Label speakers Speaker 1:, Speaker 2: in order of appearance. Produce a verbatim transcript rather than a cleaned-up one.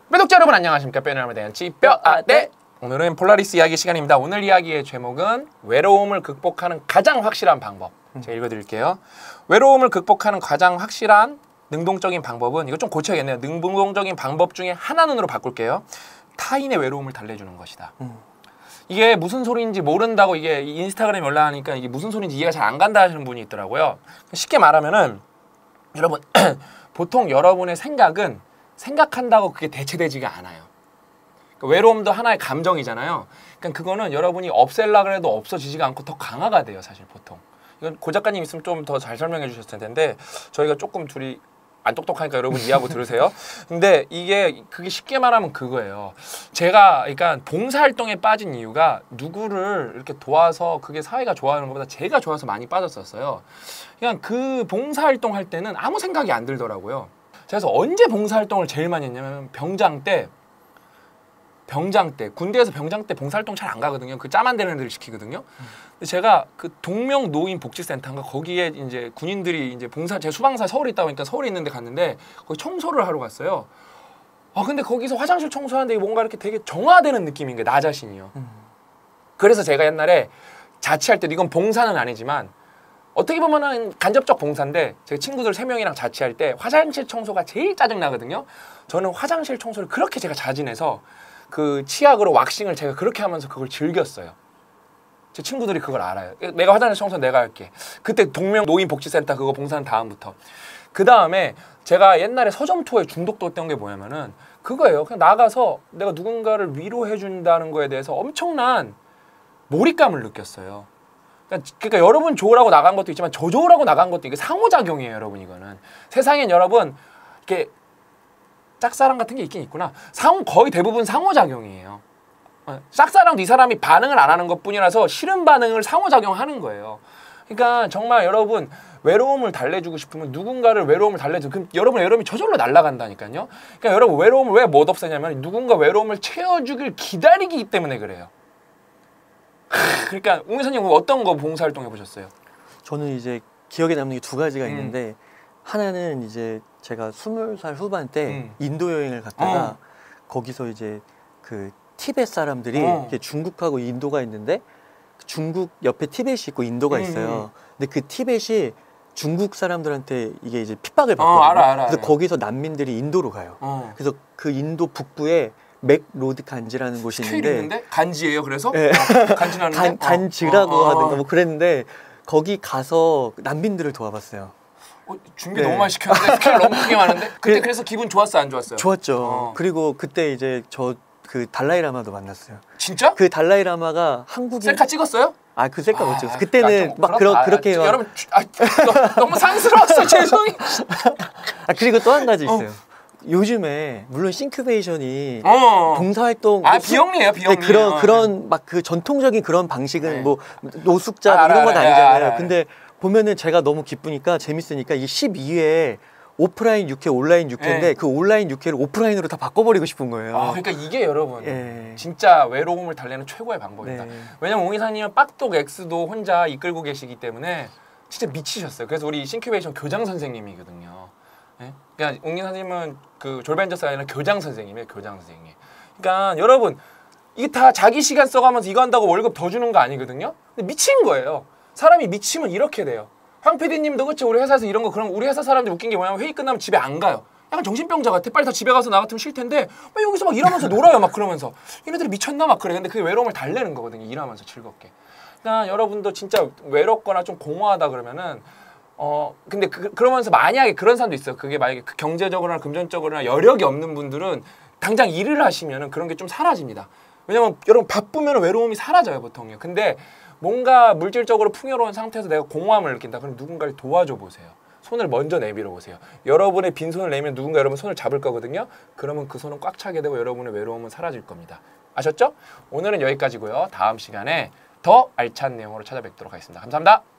Speaker 1: 구독자 여러분 안녕하십니까. 뼈내음에 대한 찌뼈아떼. 오늘은 폴라리스 이야기 시간입니다. 오늘 이야기의 제목은 외로움을 극복하는 가장 확실한 방법. 제가 읽어드릴게요. 외로움을 극복하는 가장 확실한 능동적인 방법은, 이거 좀 고쳐야겠네요. 능동적인 방법 중에 하나는으로 바꿀게요. 타인의 외로움을 달래주는 것이다. 음. 이게 무슨 소리인지 모른다고, 이게 인스타그램에 올라가니까 이게 무슨 소리인지 이해가 잘 안 간다 하시는 분이 있더라고요. 쉽게 말하면은 여러분 보통 여러분의 생각은 생각한다고 그게 대체되지가 않아요. 그러니까 외로움도 하나의 감정이잖아요. 그러니까 그거는 여러분이 없앨라 그래도 없어지지가 않고 더 강화가 돼요, 사실 보통. 이건 고 작가님 있으면 좀 더 잘 설명해 주셨을 텐데 저희가 조금 둘이 안 똑똑하니까 여러분 이해하고 들으세요. 근데 이게 그게 쉽게 말하면 그거예요. 제가 그러니까 봉사활동에 빠진 이유가 누구를 이렇게 도와서 그게 사회가 좋아하는 것보다 제가 좋아서 많이 빠졌었어요. 그냥 그 봉사활동 할 때는 아무 생각이 안 들더라고요. 그래서 언제 봉사활동을 제일 많이 했냐면 병장 때 병장 때 군대에서 병장 때 봉사활동 잘 안 가거든요. 그 짬 안 되는 애들 시키거든요. 음. 근데 제가 그 동명 노인 복지센터인가 거기에 이제 군인들이 이제 봉사, 제가 수방사 서울에 있다 보니까 서울에 있는데 갔는데 거기 청소를 하러 갔어요. 아 근데 거기서 화장실 청소하는데 뭔가 이렇게 되게 정화되는 느낌인 거예요, 나 자신이요. 음. 그래서 제가 옛날에 자취할 때도, 이건 봉사는 아니지만 어떻게 보면은 간접적 봉사인데, 제가 친구들 세 명이랑 자취할 때 화장실 청소가 제일 짜증 나거든요. 저는 화장실 청소를 그렇게 제가 자진해서 그 치약으로 왁싱을 제가 그렇게 하면서 그걸 즐겼어요. 제 친구들이 그걸 알아요. 내가 화장실 청소 내가 할게. 그때 동명 노인 복지센터 그거 봉사한 다음부터. 그 다음에 제가 옛날에 서점투어에 중독됐던 게 뭐냐면은 그거예요. 그냥 나가서 내가 누군가를 위로해 준다는 거에 대해서 엄청난 몰입감을 느꼈어요. 그러니까, 그러니까 여러분 좋으라고 나간 것도 있지만 저 좋으라고 나간 것도, 이게 상호작용이에요, 여러분. 이거는 세상엔 여러분 이렇게 짝사랑 같은 게 있긴 있구나. 상호, 거의 대부분 상호작용이에요. 짝사랑도 이 사람이 반응을 안 하는 것뿐이라서 싫은 반응을 상호작용하는 거예요. 그러니까 정말 여러분 외로움을 달래주고 싶으면 누군가를 외로움을 달래줘. 그럼 여러분 외로움이 저절로 날아간다니까요. 그러니까 여러분 외로움을 왜 못 없애냐면 누군가 외로움을 채워주길 기다리기 때문에 그래요. 그러니까 웅이사님 어떤 거 봉사활동 해보셨어요?
Speaker 2: 저는 이제 기억에 남는 게 두 가지가 있는데, 음. 하나는 이제 제가 스물 살 후반 때 음. 인도 여행을 갔다가 어. 거기서 이제 그 티벳 사람들이 어. 이렇게 중국하고 인도가 있는데 중국 옆에 티벳이 있고 인도가 음. 있어요. 근데 그 티벳이 중국 사람들한테 이게 이제 핍박을 받거든요. 어, 알아, 알아, 그래서 알아. 거기서 난민들이 인도로 가요. 어. 그래서 그 인도 북부에 맥로드 간지라는 곳이 있는데,
Speaker 1: 있는데 간지예요. 그래서 네. 어, 간지나는데
Speaker 2: 간, 간지라고 어, 어, 어. 하든가 뭐 그랬는데 거기 가서 난민들을 도와봤어요.
Speaker 1: 어, 준비 네. 너무 많이 시켰는데 스케일 너무 크게 많은데 그때 그래서 기분 좋았어, 안 좋았어요?
Speaker 2: 좋았죠.
Speaker 1: 어.
Speaker 2: 그리고 그때 이제 저 그 달라이라마도 만났어요.
Speaker 1: 진짜?
Speaker 2: 그 달라이라마가 한국인.
Speaker 1: 셀카 찍었어요?
Speaker 2: 아, 그 셀카 못 아, 찍었어. 그때는 막 그러, 아, 그렇게
Speaker 1: 아, 여러분 아, 너, 너무 상스러웠어. 죄송해요.
Speaker 2: 아, 그리고 또 한 가지 있어요. 어. 요즘에 물론 싱큐베이션이 어. 봉사활동
Speaker 1: 아 비영리예요, 비영리.
Speaker 2: 네, 그런 그런 막 그 전통적인 그런 방식은 네. 뭐 노숙자 아, 이런 건 아니잖아요. 알아, 알아. 근데 보면은 제가 너무 기쁘니까 재밌으니까 이 십이 회 오프라인 육 회, 온라인 육 회인데 네. 그 온라인 육 회를 오프라인으로 다 바꿔버리고 싶은 거예요.
Speaker 1: 아, 그러니까 이게 여러분 네. 진짜 외로움을 달래는 최고의 방법이다. 네. 왜냐면 옹 이사님은 빡독 X도 혼자 이끌고 계시기 때문에 진짜 미치셨어요. 그래서 우리 싱큐베이션 교장 선생님이거든요. 네? 그러니까 옹 이사님은 그 졸벤저스가 아니라 교장 선생님이에요. 교장 선생님. 그러니까 여러분 이게 다 자기 시간 써가면서 이거 한다고 월급 더 주는 거 아니거든요. 근데 미친 거예요. 사람이 미치면 이렇게 돼요. 황 피디님도 그치, 우리 회사에서 이런 거, 그럼 우리 회사 사람들 웃긴 게 뭐냐면 회의 끝나면 집에 안 가요. 약간 정신병자 같아. 빨리 다 집에 가서 나 같으면 싫 텐데 막 여기서 막 일하면서 놀아요. 막 그러면서 얘네들이 미쳤나 막 그래. 근데 그게 외로움을 달래는 거거든요. 일하면서 즐겁게. 그러니까 여러분도 진짜 외롭거나 좀 공허하다 그러면은 어 근데 그, 그러면서 만약에 그런 사람도 있어요. 그게 만약에 그 경제적으로나 금전적으로나 여력이 없는 분들은 당장 일을 하시면은 그런 게 좀 사라집니다. 왜냐면 여러분 바쁘면 외로움이 사라져요, 보통요. 근데 뭔가 물질적으로 풍요로운 상태에서 내가 공허함을 느낀다. 그럼 누군가를 도와줘 보세요. 손을 먼저 내밀어 보세요. 여러분의 빈손을 내밀면 누군가 여러분 손을 잡을 거거든요. 그러면 그 손은 꽉 차게 되고 여러분의 외로움은 사라질 겁니다. 아셨죠? 오늘은 여기까지고요. 다음 시간에 더 알찬 내용으로 찾아뵙도록 하겠습니다. 감사합니다.